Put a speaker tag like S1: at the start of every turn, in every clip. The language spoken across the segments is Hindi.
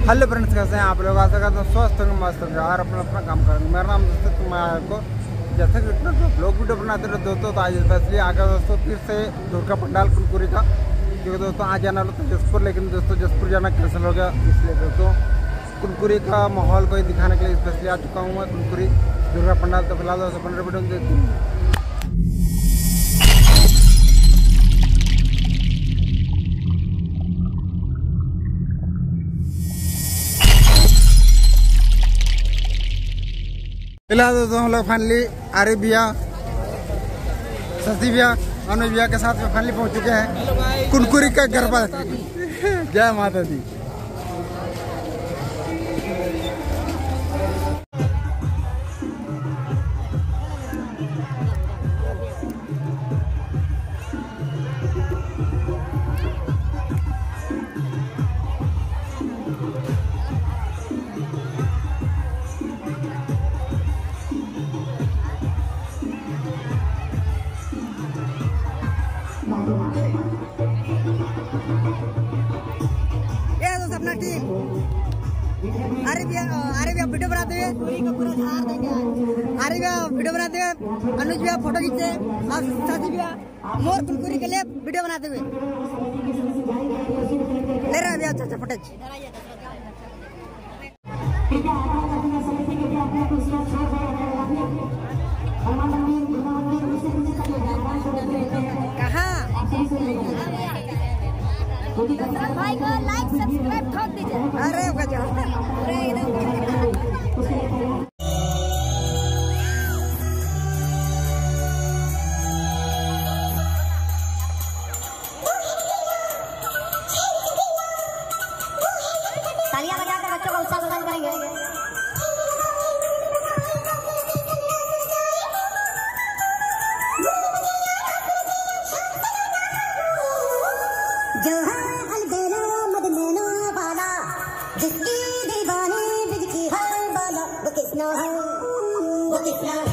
S1: हेलो फ्रेंड्स, कैसे हैं आप लोग? आशा करते हैं स्वस्थ होंगे, मस्त होंगे और अपना अपना काम करेंगे। मेरा नाम दोस्तों, मैं आपको जैसे कि ब्लॉग वीडियो बनाते रहे दोस्तों, तो आज स्पेशली आ गया दोस्तों फिर से दुर्गा पंडाल कुनकुरी का, क्योंकि दोस्तों आज जाना था जसपुर, लेकिन दोस्तों जसपुर जाना कैंसिल हो गया। इसलिए दोस्तों कुनकुरी का माहौल को दिखाने के लिए स्पेशली आ चुका हूँ मैं कुनकुरी दुर्गा पंडाल। तो फिलहाल दोस्तों 15 वीडियो देखते हैं। फिलहाल दोस्तों हम लोग फाइनली आरिफ भैया, शशि भैया, अनुज भैया के साथ में फाइनली पहुंच चुके हैं कुनकुरी का गरबा। जय माता दी। ये दोस्त अपना टीम आरिफ भैया वीडियो बनाते हुए वीडियो बनाते हुए, अनुज भैया फोटो खींचते और शशि भैया मोर कुनकुरी के लिए वीडियो बनाते हुए ले रहे हैं भैया अच्छा फुटेज। भाई को लाइक सब्सक्राइब ठोक दीजिए। अरे तालियां बजाकर बच्चों का उत्साह प्रदान करेंगे। जिसकी दीवानी बिजकी हर बाला वो किसना है, वो किसना है।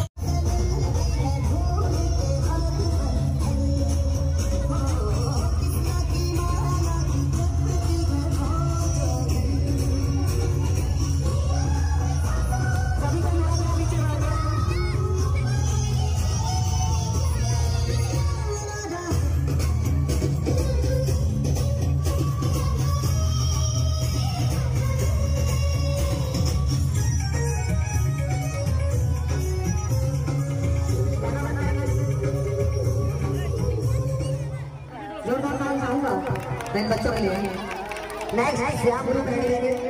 S1: मैं बच्चों के लिए नेक्स्ट श्याम ग्रुप रेडी है।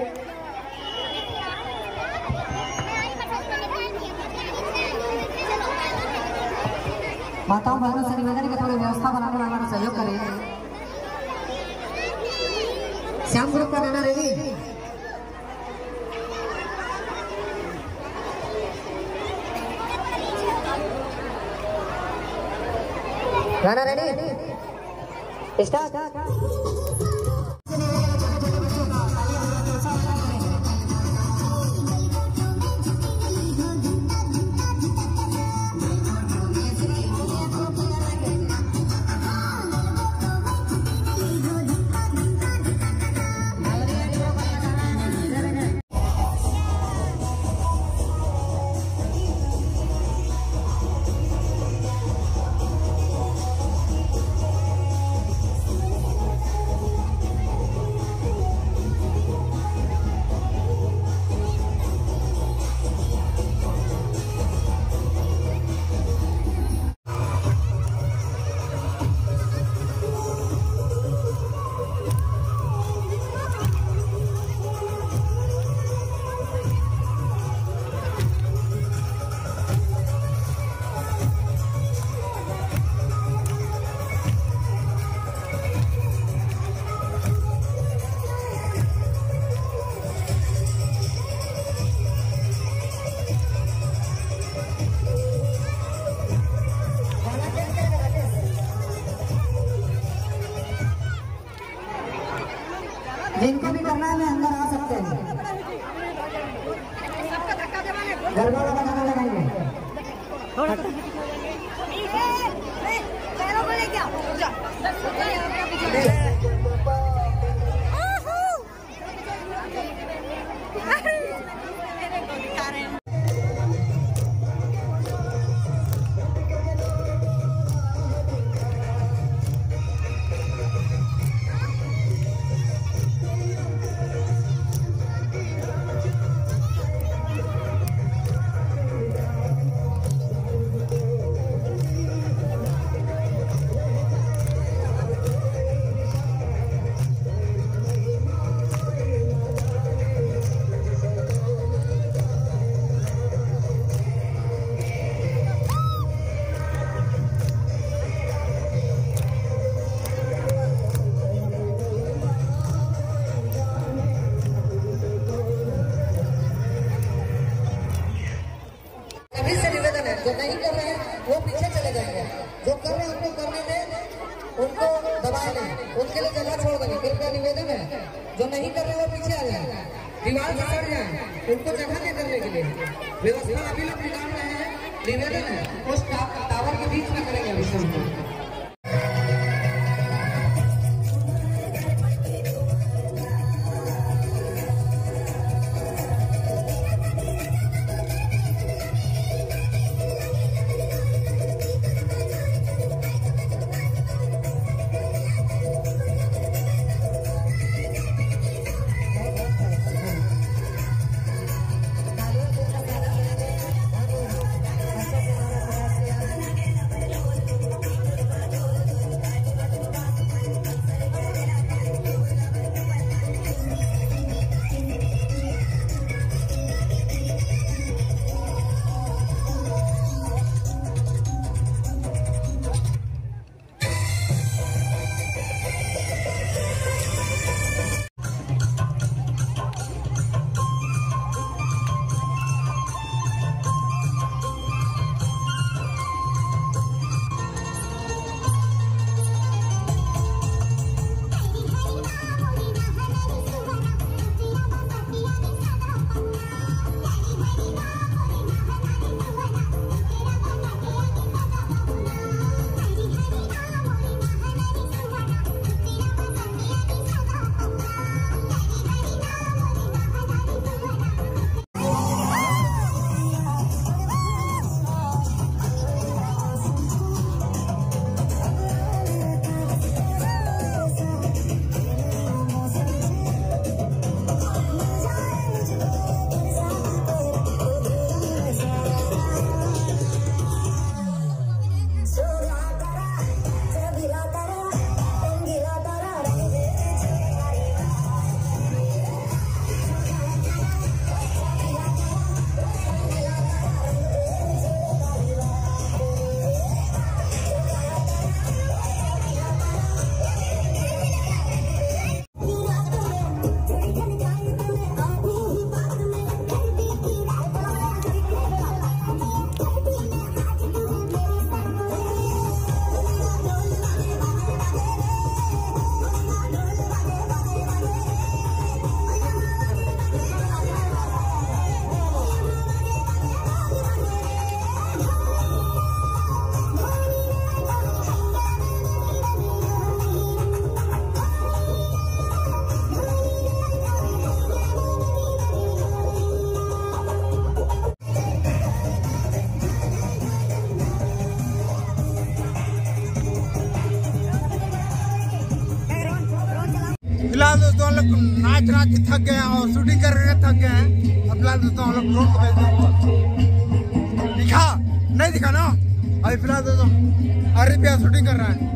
S1: माताओं बहनों से निवेदन के थोड़ी व्यवस्था बनाने में हमारा सहयोग करें। श्याम ग्रुप का गाना रेडी, गाना रेडी स्टार्ट। जिनको भी करना है मैं अंदर आ सकते हैं। गरबा वाला गाना लगाएंगे।
S2: नहीं कर रहे वो पीछे आ जाए, दीवार से सट जाए, उनको जगह नहीं करने के लिए व्यवस्था अभी लोग निकाल रहे हैं। निवेदन है उस टावर के बीच में करेंगे अभी सबको।
S1: फिलहाल दोस्तों हम लोग नाच नाच के थक गए हैं और शूटिंग करके थक गए हैं। अब फिलहाल दोस्तों हम लोग ड्रोन को भेज दें। दिखा नहीं दिखा ना अभी फिलहाल दोस्तों अरे भैया शूटिंग कर रहा है।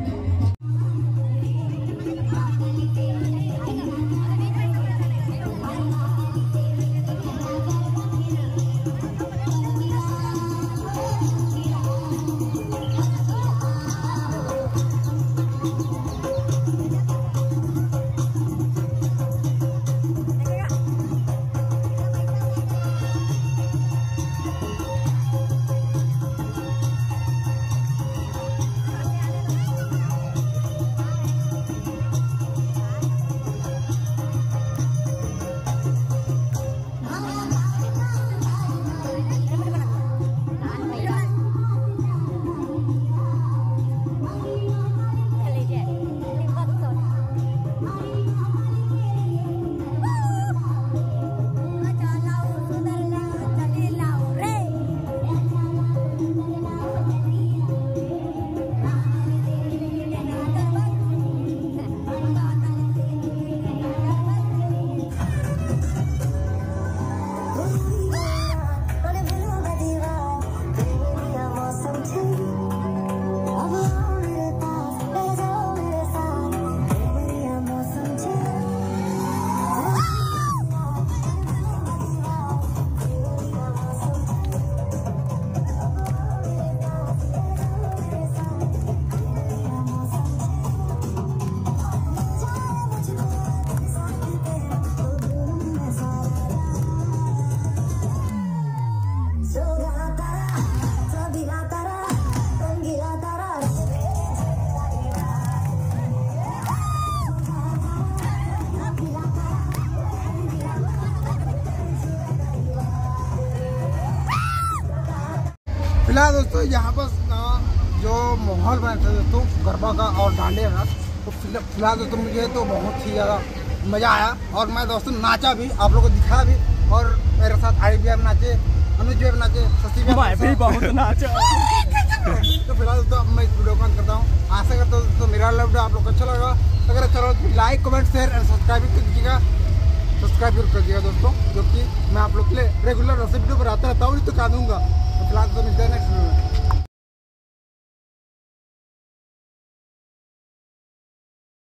S1: फिलहाल दोस्तों यहाँ पर जो माहौल बना था दोस्तों गरबा का और डांडिया का, तो फिलहाल दोस्तों मुझे तो बहुत ही ज़्यादा मज़ा आया और मैं दोस्तों नाचा भी, आप लोगों को दिखाया भी। और मेरे साथ आई भी नाचे, अनुज भी नाचे, शशि भी बहुत नाचा। तो फिलहाल दोस्तों मैं इस वीडियो को बंद करता हूँ। आशा करता हूँ दोस्तों मेरा वीडियो आप लोग को अच्छा लगा। अगर अच्छा लगा तो like comment share and subscribe कर दीजिएगा, सब्सक्राइब जरूर कर दीजिएगा दोस्तों, जो कि मैं आप लोग के लिए रेगुलर ऐसे वीडियो बनाता रहता हूँ, तो क्या दूँगा। तो फिलहाल